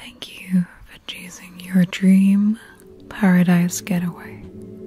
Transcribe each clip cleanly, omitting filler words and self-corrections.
Thank you for choosing your dream paradise getaway.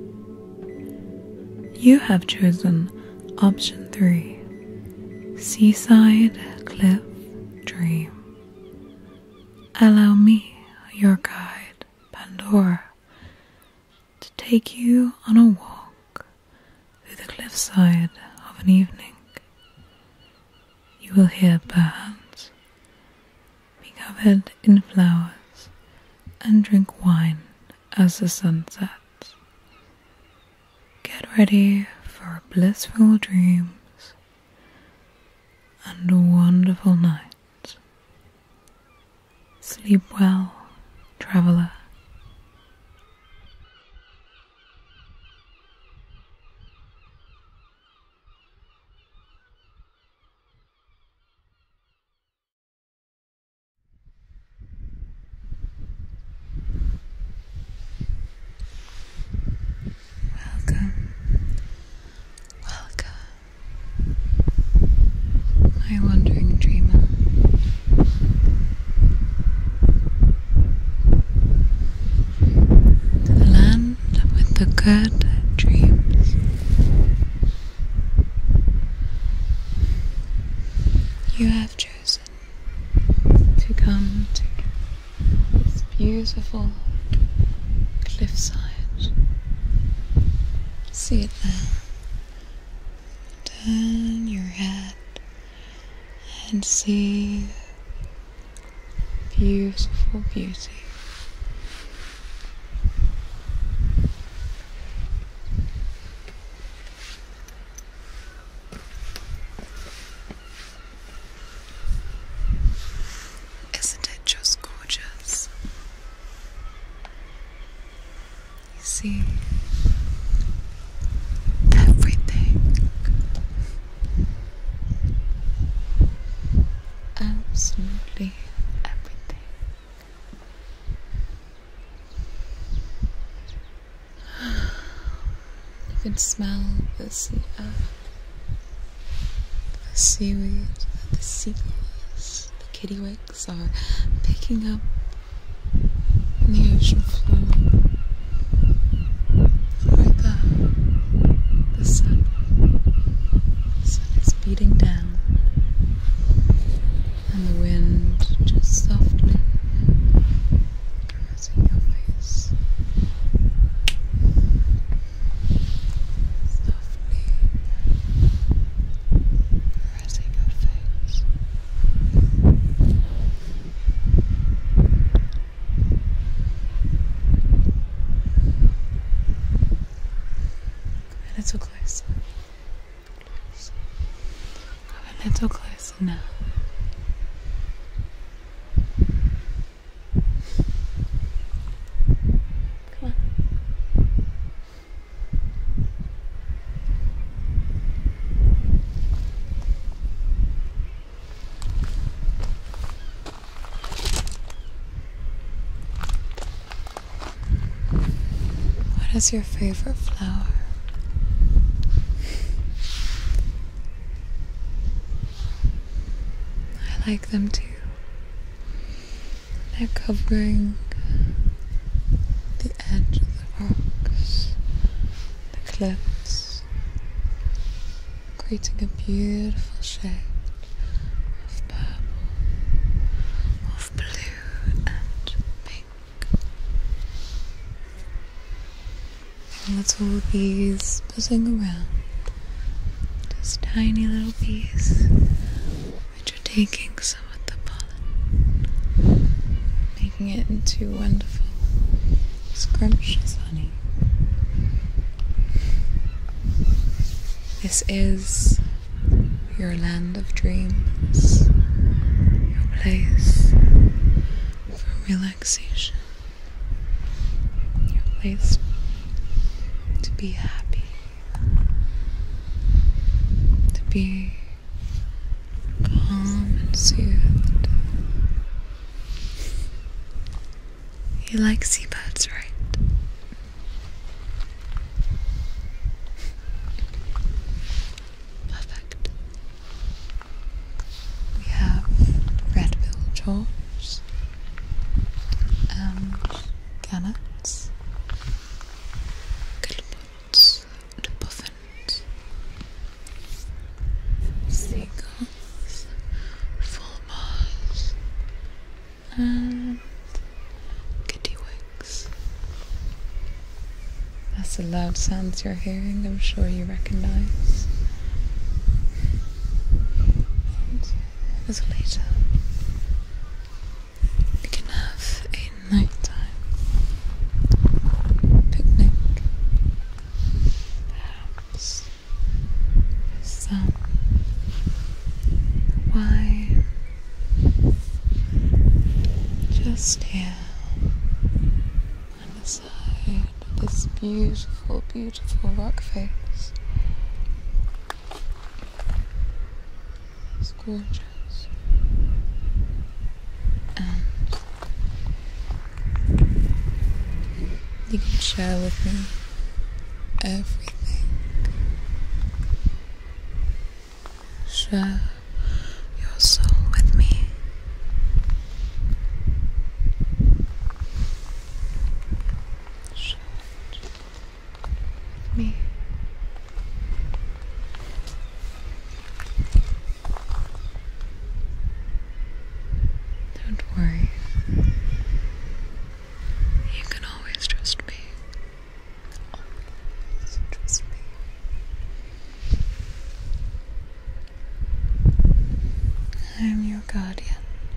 You have chosen option 3, Seaside Cliff Dream. Allow me, your guide, Pandora, to take you on a walk through the cliffside of an evening. You will hear birds, be covered in flowers, and drink wine as the sun sets. Get ready for blissful dreams and a wonderful night. Sleep well, traveler. My wandering dreamer. To the land with the good dreams. You have chosen to come to this beautiful cliffside. See it now. Turn your head and see beautiful beauty. Isn't it just gorgeous? You see everything. Absolutely everything. You can smell the seaweed, the seagulls, the kittiwakes are picking up on the ocean floor. Right there, the sun is beating down. And the wind just softly caressing your face. Softly caressing your face. Come a little closer. Come a little closer now. What is your favorite flower? I like them too. They're covering the edge of the rocks, the cliffs, creating a beautiful shade of purple, of blue and pink. Little bees buzzing around, just tiny little bees which are taking some of the pollen, making it into wonderful, scrumptious honey. This is your land of dreams, your place for relaxation, your place to be happy, to be calm and soothed. You like seabirds, right? Perfect. We have red-billed choughs, And kittiwakes. That's the loud sounds you're hearing, I'm sure you recognize. And as later, we can have a nighttime picnic, perhaps with some wine, just here on the side of this beautiful, beautiful rock face. It's gorgeous. And you can share with me everything. Share your soul with me. Share it with me. Don't worry. You can always trust me. Always trust me. I am your guardian.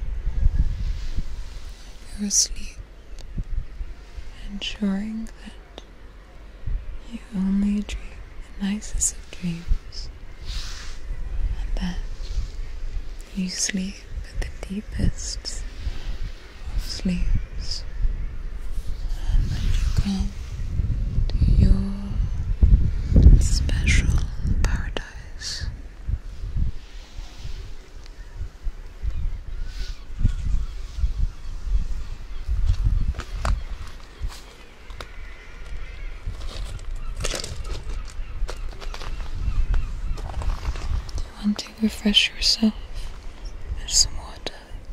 You're asleep, ensuring that you only dream the nicest of dreams, and that you sleep at the deepest of sleeps, and that you come to your special paradise. Want to refresh yourself with some water.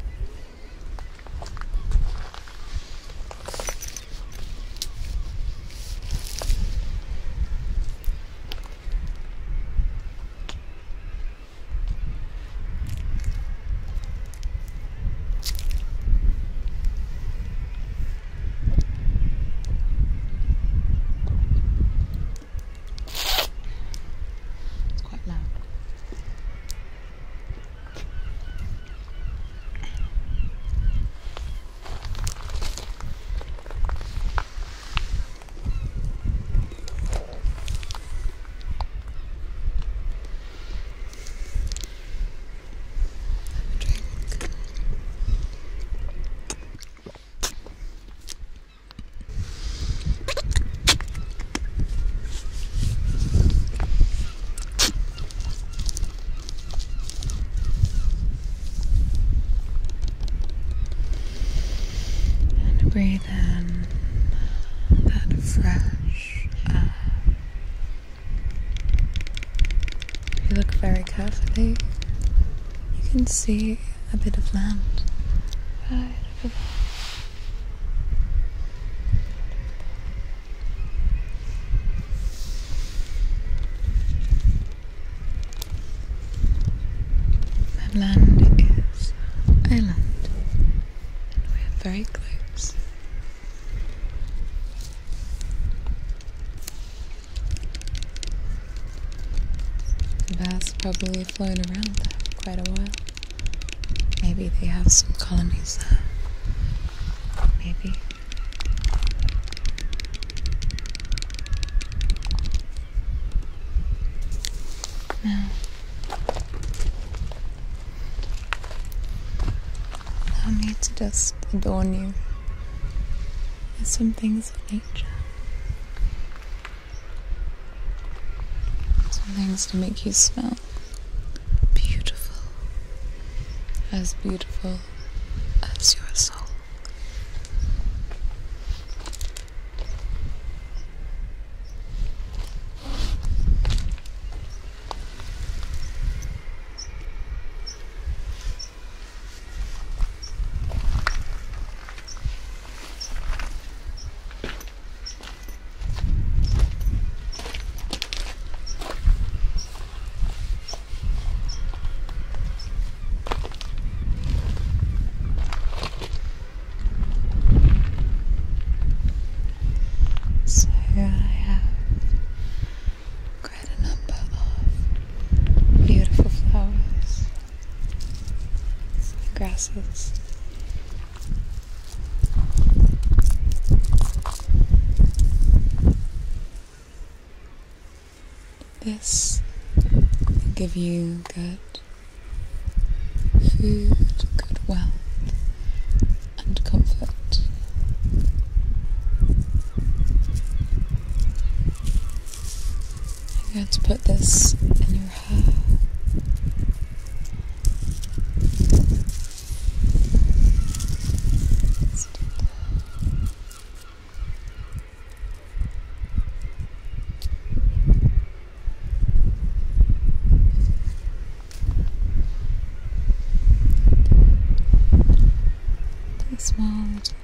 It's quite loud. Breathe in that fresh air. If you look very carefully, you can see a bit of land right over there. That land is island, and we're very close. The bats probably flown around there for quite a while. Maybe they have some colonies there. Maybe. Now, allow me to just adorn you with some things of nature. Some things to make you smell beautiful as your soul. colours. This will give you good food, good wealth, and comfort. I'm going to put this in your hair. Small little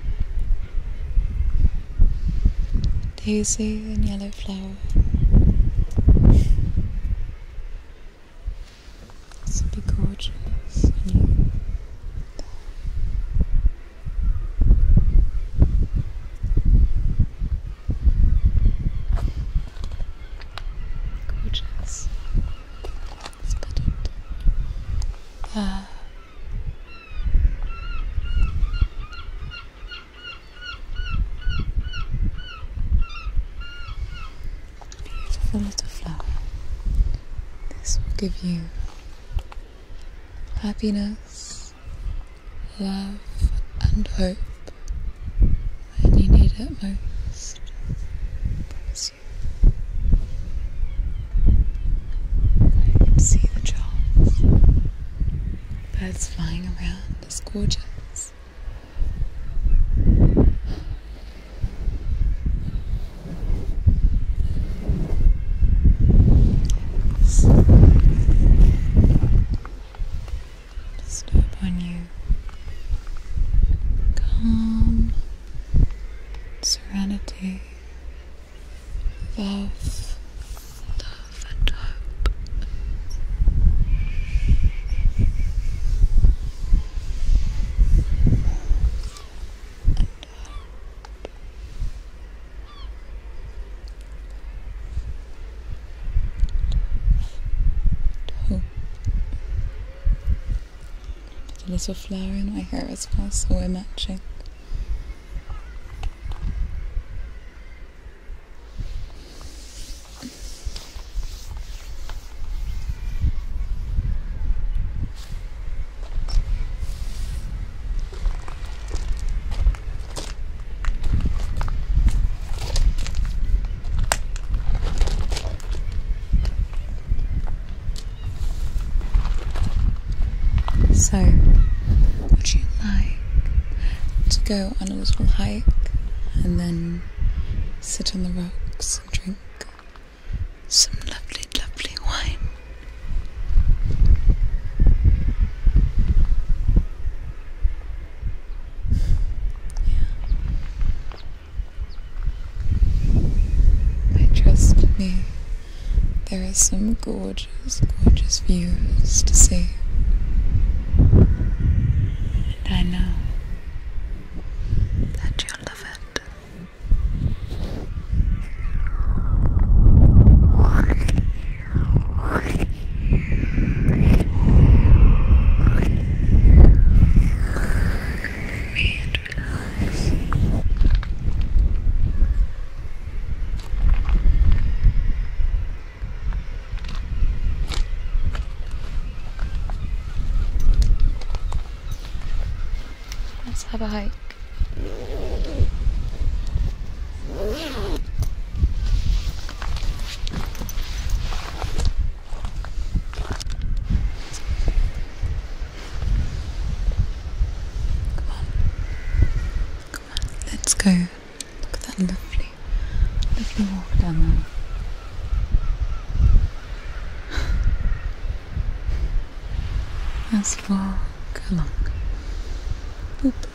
daisy and yellow flower. This would be gorgeous on you. Gorgeous. Let's put it there. Beautiful little flower. This will give you happiness, love, and hope when you need it most. I promise you. I can see the choughs. Birds flying around. It's gorgeous. Serenity, love, and hope. Hope. Put a little flower in my hair as well, so we're matching. So, would you like to go on a little hike and then sit on the rocks and drink some lovely, lovely wine? Yeah. Trust me, there are some gorgeous, gorgeous views to see. I know that you'll love it. Breathe and relax. Let's have a hike. Come on, let's go. Look at that lovely, lovely walk down there. Let's walk along. Boop.